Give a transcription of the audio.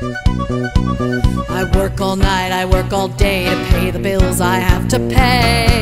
I work all night, I work all day to pay the bills I have to pay.